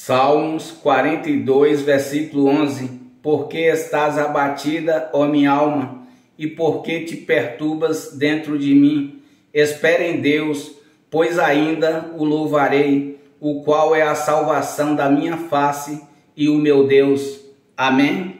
Salmos 42, versículo 11. Por que estás abatida, ó minha alma, e por que te perturbas dentro de mim? Espera em Deus, pois ainda o louvarei, o qual é a salvação da minha face e o meu Deus. Amém?